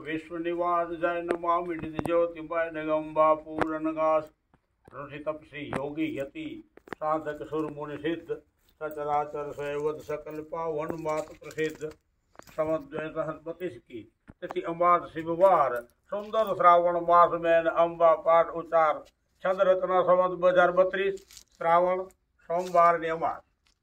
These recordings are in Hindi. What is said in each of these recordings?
विश्व निवास जय नमामि निधि ज्योतिमय निगम्बा पूरनगास ऋषि तपसी योगी यति साधक सुर मुनि सिद्ध सचराचर सेवद सकल पावन मात प्रसिद्ध समद्वैत की तिथि अमाद शिववार सुंदर श्रावण मास में अंबा पाठ उच्चार छंद रत्ना संवत 2032 श्रावण सोमवार ने अमास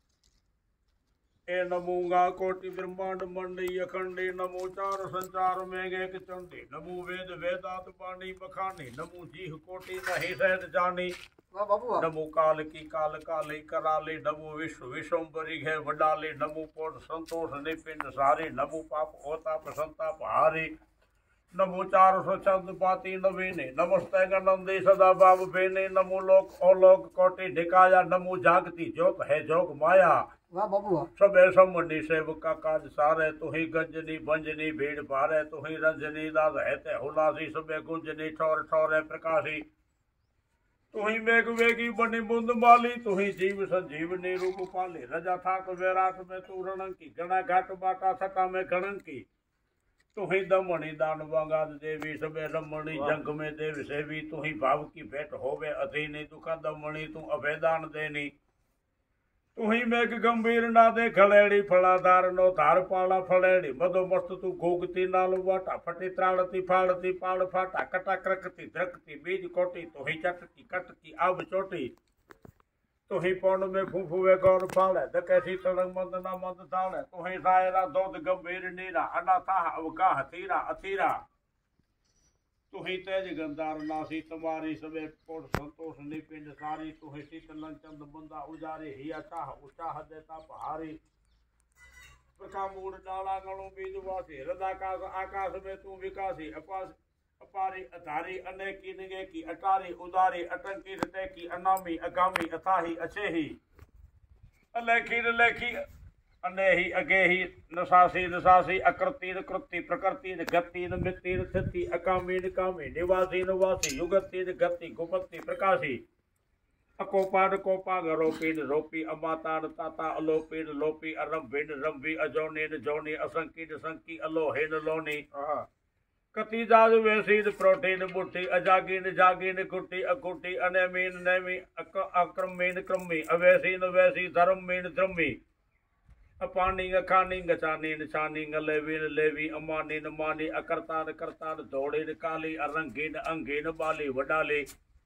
ए नमूंगा कोटि ब्रह्मांड मंडी अखंडी नमो चार संचार में एक चंडी नमो वेद वेदात पानी बखानी नमो जीह कोटि नहीं सहज जानी नमो काल की काल काले कराले नमो विश्व विश्वम्बरी है वडाले नमो कोट संतोष निपिंड सारे नमो पाप होता प्रसन्नता हारे नमो 400 चंद पाती नवीने नमस्ते गणंदे सदा बाब बेने नमो लोक अलोक कोटि ढिकाया नमो जागती ज्योत है जोग माया सबे समनी सेवका काज सारे तुही गंजनी बंजनी भीड़ भारे तुही रंजनी दाद है हुलासी सबे गुंजनी ठोर ठोरे प्रकाशी तुही मेघ वेगी बनी बुंद माली तुही जीव संजीवनी रूप पाली रजा थाक वैराट में तू रणंकी गणा घाट बाटा छटा में गणंकी तुही दमणी दान वागाद देवी सबे रमणी जंग में देव सेवी तुही भाव की भेंट होवे अधीनी दुखा दमणी तू अभेदान देनी तुही मेघ गंभीर नादे खलेड़ी फलाधार नो धार पाला फलेड़ी मदो मस्त तू घोगती नाल वाटा फटी त्राड़ती फाड़ती पाड़ फाटा कटा क्रकती धृकती बीज कोटी तुही चटकी कटकी अब चोटी तुही पौंड में फूफुए गौर फाड़े दकेसी तड़ंग मंद ना मंद थाड़े तुही सायरा दोध गंभीर नीरा अना थाह अवगाह तीरा अथीरा तुही तेज गंधार नासी तुम्हारी सबे कोट संतोष निपिंड सारी तुही शीतलन चंद बंदा उजारे हिया चाह उचाह देता पहारी प्रखा मूड डाला गणों बीज वासी हृदयाकाश आकाश में तू विकासी अपारी अधारी अनेकी निगे की अटारी उदारी अटंकी हृदय की अनामी अगामी अथाही अछेही अलेखी लेखी अनेही अगेही नसासी नसासी अकृति कृति प्रकृति गति मिति स्थिति अकामी निकामी निवासी निवासी युगति गति गुपति प्रकाशी अकोपाड कोपाग रोपीन रोपी अमातान ताता अलोपीन लोपी अरम्भिन रंभी अजोनीन जोनी असंकीन संकी अलोहिन लोनी कति जाज वेसीन प्रोटीन बुट्टी अजागीन जागीन गुट्टी अकुटी अनेमीन नेमी अक्रमीन क्रमी अवैसीन वैसी धर्मीन धर्मी अपानी अखानी गचानी निशानी लेवीन लेवी अमानी नमानी अकर्तान करतान दौड़ीन काली अरंगीन अंगीन बाली वडाली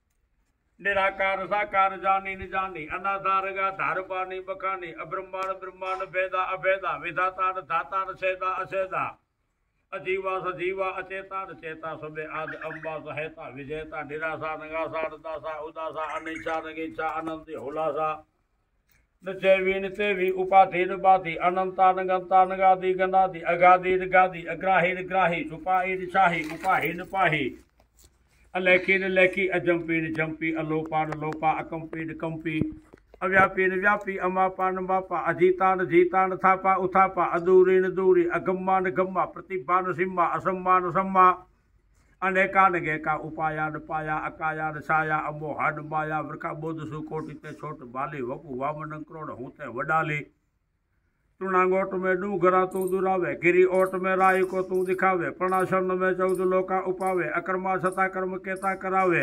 निराकार साकार जानी निजानी अनाधारगा धारपानी बखानी अब्रह्मांड ब्रह्मांड भेदा अभेदा विधातान धातान सेदा असेदा अजीवा सजीवा अचेतान चेता सबे आद अम्बा सहेता विजेता निराशा नगासा दासा उदासा अनिच्छा नगीच्छा अनंती हुलासा न चेवी न तेवी उपाधि न बाधि अनंता न गंता न गादी गनादि अगादी न गादी अग्राही न ग्राही छुपाही न शाही उपाही न पाही अलेखी न लेखी अजम्पी न जम्पी अलोपा न लोपा अकम्पी न कंपी अव्यापी न व्यापी अमापा न मापा अजीता न जीता न थापा उथापा अदूरी न दूरी अगम्मा न गम्मा प्रतिभा न सिम्मा असम्मा न सम्मा अनेका न गेका उपाया न पाया अकाया न छाया अमोहा न माया वृखा बोध सुकोटि ते छोट बाली वपु वामन क्रोड़ हूते वडाली तृणांगोट में डूंगरा तू दुरावे गिरी ओट में राय को तू दिखावे प्रणाशन में 14 लोका उपावे अकर्मा छता कर्म केता करावे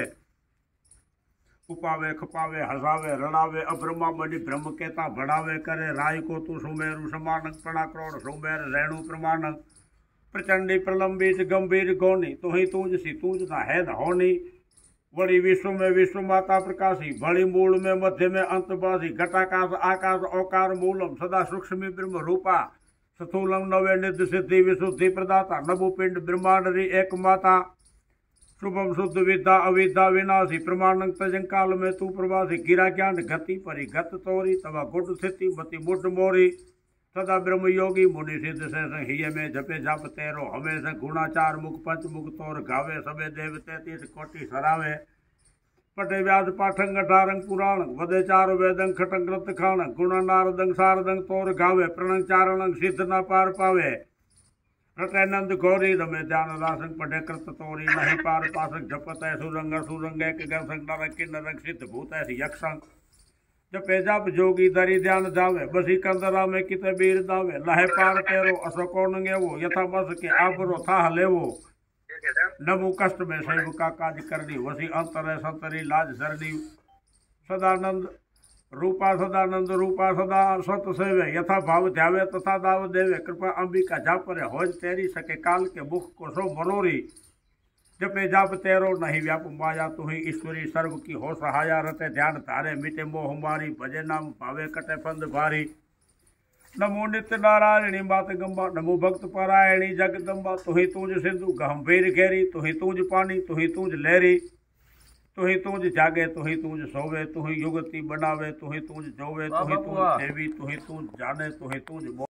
उपावे खपावे हसावे रणावे अब्रह्मा मणि ब्रह्म केता बढ़ावे करे राय को तू सुमेरु समानक प्रणा क्रोड़ सुमेर रेणु प्रमाणक प्रचंडी प्रलंबित गंभीर गौनी तुही तूज सी तूज ना है न होनी बड़ी विश्व में विश्व माता प्रकाशी बड़ी मूल में मध्य में अंतबासी घटाकाश आकाश औकार मूलम सदा सूक्ष्मी ब्रह्म रूपा स्थूलम नवे निध सिद्धि विशुद्धि प्रदाता नभु पिंड ब्रह्मांडरी एक माता शुभम शुद्ध विद्या अविद्या विनाशी प्रमाणं तजंकाल में तू प्रवासी गिरा ज्ञान गति परि गत तोरी तवा गुड स्थिति मति मुड मोरी सदा ब्रह्म योगी मुनि सिद्ध से हिय में जपे जप तेरो हमेशा गुणाचार मुख पंच मुख तोर गावे सबे देव 33 कोटि सरावे पटे व्यास पाठंग अठारंग पुराण वदे चार वेदंग खटंग रत खाण गुण नारदंग सारदंग तोर गावे प्रणंग चारणंग सिद्ध न पार पावे रटैनंद गौरी रमे ध्यान रासंग पढ़े कृत तोरी नहीं पार पासक जपत है सुरंग सुरंग एक गंसंग नरक किन्नरंग सिद्ध भूत है यक्षंग जपे जप जोगी दरी ध्यान जावे बसी कंदरा में किते बीर दावे लहे पार तेरो असो कौन गेवो यथा बस के आबरो था लेवो नमो कष्ट में सैव का काज करनी वसी अंतर संतरी लाज सरनी सदानंद रूपा सदा सत सेवे यथा भाव ध्यावे तथा दाव देवे कृपा अंबिका जापरे होज तेरी सके काल के मुख को सो मनोरी जपे जाप तेरो नहीं व्याप माया तू ही ईश्वरी सर्व की हो सहाया रते ध्यान धारे मिटे मोह मारी भजे नाम भावे कटे फंद भारी नमो नित्य नारायणी मात गंबा नमो भक्त पारायणी जगदम्बा तुही तूंज सिंधु गंभीर घेरी तुही तूंज पानी तुही तूंज लहरी तुही तूंज जागे तुही तूंज सोवे तुही युगति बनावे तुही तूंज जोवे तुही तूंज देवी तुही तूंज जाने तुही तूंज